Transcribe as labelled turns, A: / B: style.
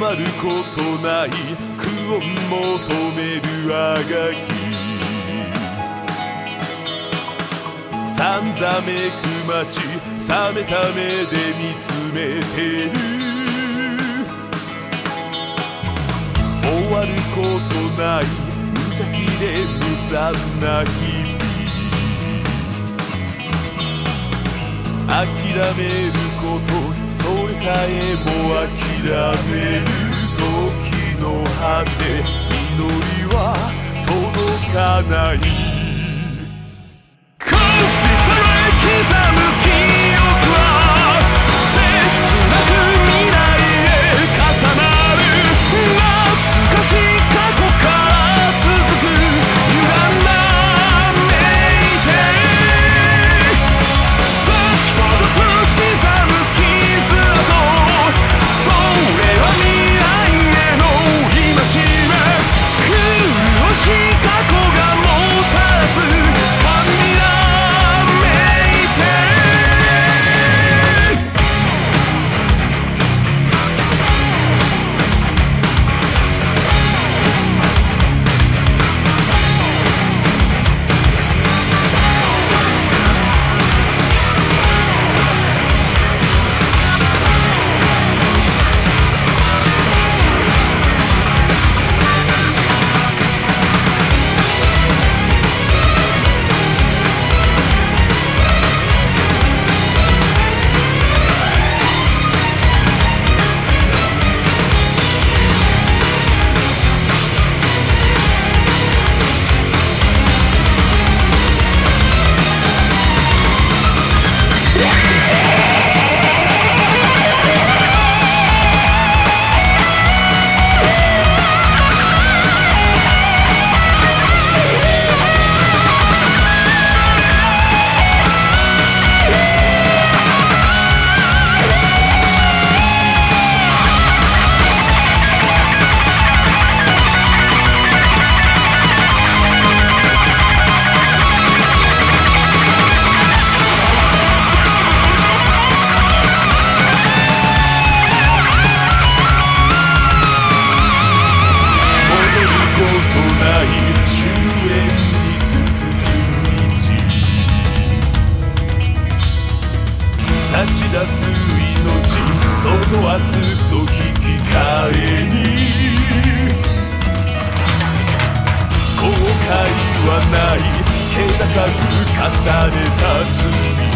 A: まることない苦を求めるあがきさんざめく街冷めた目で見つめてる終わることない無邪気で無残な日々諦めることそれさえも諦める時の果て祈りは届かない刻む記憶は切なく未来へ重なる懐かしい過去から続く歪んだメイテイ Search for the truth 刻む傷跡それは未来への戒め苦しい過去がもたらす神な差し出す命その明日と引き換えに後悔はない気高く重ねた罪